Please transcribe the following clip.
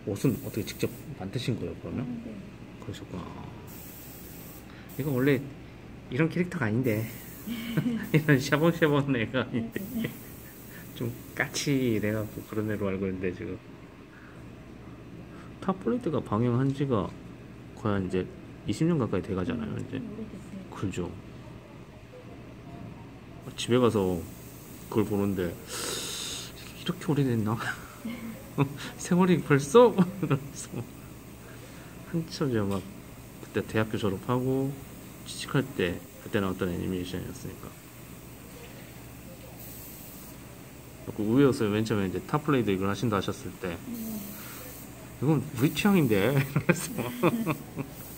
옷은 어떻게 직접 만드신 거예요, 그러면? 네. 그러셨구나. 이거 원래 이런 캐릭터가 아닌데. 이런 샤봉샤봉 애가 아닌데. 좀 까치 이래갖고 그런 애로 알고 있는데, 지금. 탑블레이드가 방영한 지가 거의 한 이제 20년 가까이 돼가잖아요, 이제. 오래됐어요. 그죠. 집에 가서 그걸 보는데, 이렇게 오래됐나? 세월이 벌써? 이러면서. 한참 제가 막, 그때 대학교 졸업하고, 취직할 때, 그때 나왔던 애니메이션이었으니까. 그 의외였어요. 맨 처음에 이제 탑블레이드 이걸 하신다 하셨을 때. 이건 우리 취향인데? 이러면서.